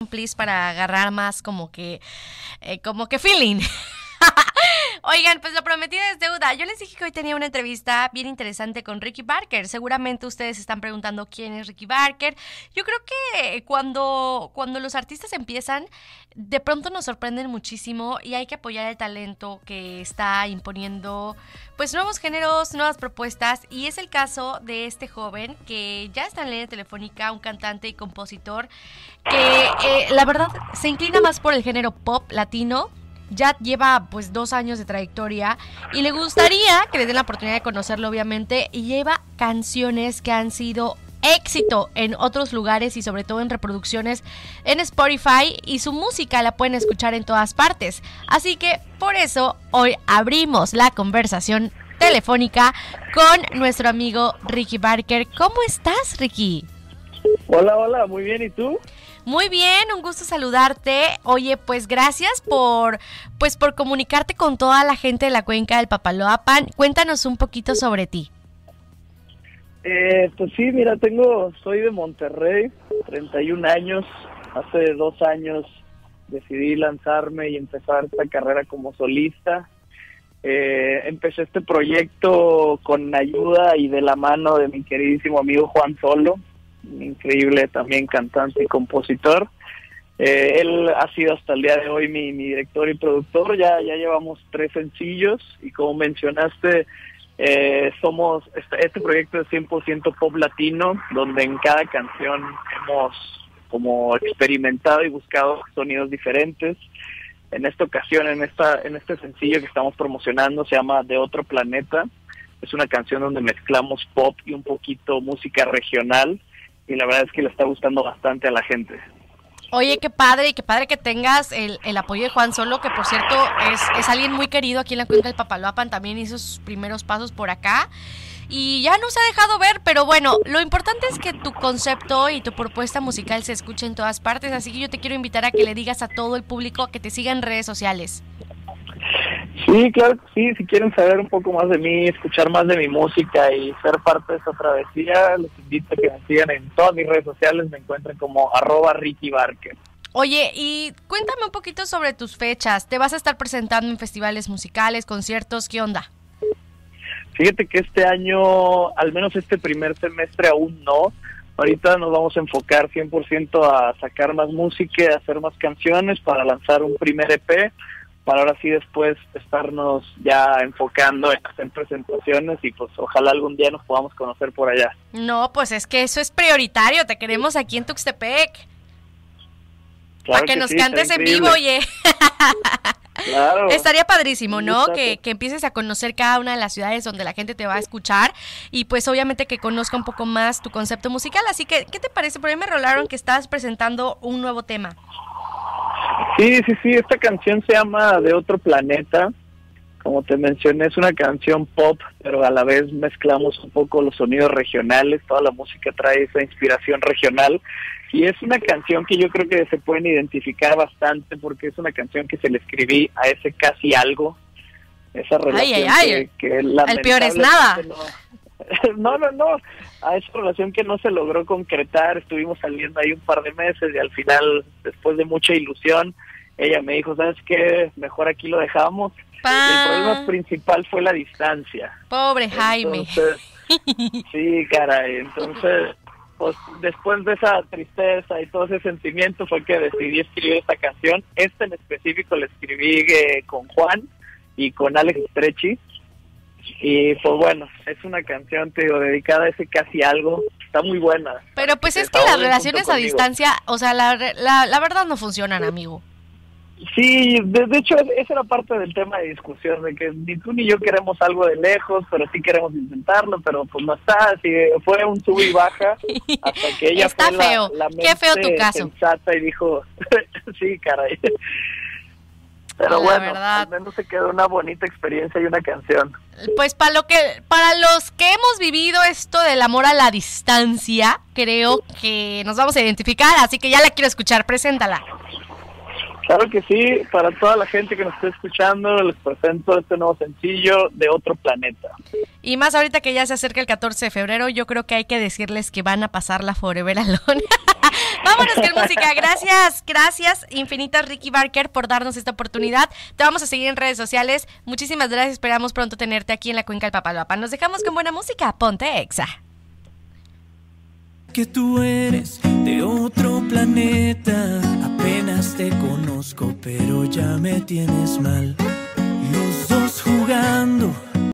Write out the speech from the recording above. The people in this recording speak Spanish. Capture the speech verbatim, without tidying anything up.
Please para agarrar más como que, eh, como que feeling. Oigan, pues lo prometido es deuda. Yo les dije que hoy tenía una entrevista bien interesante con Ricky Barker. Seguramente ustedes se están preguntando quién es Ricky Barker. Yo creo que cuando, cuando los artistas empiezan, de pronto nos sorprenden muchísimo y hay que apoyar el talento que está imponiendo pues nuevos géneros, nuevas propuestas, y es el caso de este joven que ya está en línea telefónica, un cantante y compositor que eh, la verdad se inclina más por el género pop latino. Ya lleva pues dos años de trayectoria y le gustaría que le den la oportunidad de conocerlo, obviamente, y lleva canciones que han sido éxito en otros lugares y sobre todo en reproducciones en Spotify, y su música la pueden escuchar en todas partes. Así que por eso hoy abrimos la conversación telefónica con nuestro amigo Ricky Barker. ¿Cómo estás, Ricky? Hola, hola, muy bien, ¿y tú? Muy bien, un gusto saludarte. Oye, pues gracias por pues por comunicarte con toda la gente de la cuenca del Papaloapan. Cuéntanos un poquito sobre ti. Eh, pues sí, mira, tengo, soy de Monterrey, treinta y un años. Hace dos años decidí lanzarme y empezar esta carrera como solista. Eh, empecé este proyecto con ayuda y de la mano de mi queridísimo amigo Juan Solo, increíble también cantante y compositor. Eh, él ha sido hasta el día de hoy mi, mi director y productor. Ya, ya llevamos tres sencillos y como mencionaste, eh, somos este, este proyecto es cien por ciento pop latino, donde en cada canción hemos como experimentado y buscado sonidos diferentes. En esta ocasión, en esta en este sencillo que estamos promocionando, se llama De Otro Planeta. Es una canción donde mezclamos pop y un poquito música regional, y la verdad es que le está gustando bastante a la gente. Oye, qué padre, y qué padre que tengas el, el apoyo de Juan Solo, que por cierto es, es alguien muy querido aquí en la cuenca del Papaloapan, también hizo sus primeros pasos por acá, y ya no se ha dejado ver, pero bueno, lo importante es que tu concepto y tu propuesta musical se escuche en todas partes, así que yo te quiero invitar a que le digas a todo el público que te siga en redes sociales. Sí, claro que sí. Si quieren saber un poco más de mí, escuchar más de mi música y ser parte de esta travesía, les invito a que me sigan en todas mis redes sociales. Me encuentran como arroba Ricky Barker. Oye, y cuéntame un poquito sobre tus fechas. ¿Te vas a estar presentando en festivales musicales, conciertos? ¿Qué onda? Fíjate que este año, al menos este primer semestre, aún no. Ahorita nos vamos a enfocar cien por ciento a sacar más música, a hacer más canciones para lanzar un primer E P, para ahora sí después estarnos ya enfocando en hacer presentaciones y pues ojalá algún día nos podamos conocer por allá. No, pues es que eso es prioritario, te queremos aquí en Tuxtepec. Claro para que, que nos sí, cantes en vivo, oye. Claro. Estaría padrísimo, ¿no? Que, que empieces a conocer cada una de las ciudades donde la gente te va a escuchar y pues obviamente que conozca un poco más tu concepto musical. Así que, ¿qué te parece? Por ahí me rolaron que estás presentando un nuevo tema. Sí, sí, sí, esta canción se llama De Otro Planeta. Como te mencioné, es una canción pop, pero a la vez mezclamos un poco los sonidos regionales, toda la música trae esa inspiración regional, y es una canción que yo creo que se pueden identificar bastante, porque es una canción que se le escribí a ese casi algo, esa relación ay, ay, ay. que, que el peor es nada. No, no, no, a esa relación que no se logró concretar. Estuvimos saliendo ahí un par de meses y al final, después de mucha ilusión, ella me dijo, ¿sabes qué? Mejor aquí lo dejamos. Pa. El problema principal fue la distancia. Pobre Jaime. Entonces, sí, caray, entonces, pues después de esa tristeza y todo ese sentimiento fue que decidí escribir esta canción. Esta en específico la escribí eh, con Juan y con Alex Stretchy. Y pues bueno, es una canción, te digo, dedicada a ese casi algo. Está muy buena. Pero pues es que las relaciones a distancia, o sea, la, la, la verdad no funcionan, amigo. Sí, de, de hecho esa era parte del tema de discusión, de que ni tú ni yo queremos algo de lejos, pero sí queremos intentarlo, pero pues no está, así fue un sub y baja hasta que ella está fue feo. la, la mente Qué feo tu caso. sensata y dijo, sí, caray. Pero la bueno, verdad. al menos se quedó una bonita experiencia y una canción. Pues para lo que, para los que hemos vivido esto del amor a la distancia, creo que nos vamos a identificar, así que ya la quiero escuchar, preséntala. Claro que sí, para toda la gente que nos esté escuchando, les presento este nuevo sencillo de Otro Planeta. Y más ahorita que ya se acerca el catorce de febrero, yo creo que hay que decirles que van a pasarla forever alone. Vámonos con música. Gracias, gracias infinitas Ricky Barker por darnos esta oportunidad. Te vamos a seguir en redes sociales. Muchísimas gracias, esperamos pronto tenerte aquí en la Cuenca del Papaloapa. Nos dejamos con buena música. Ponte Exa. Que tú eres de otro planeta, apenas te conozco, pero ya me tienes mal. Los dos jugando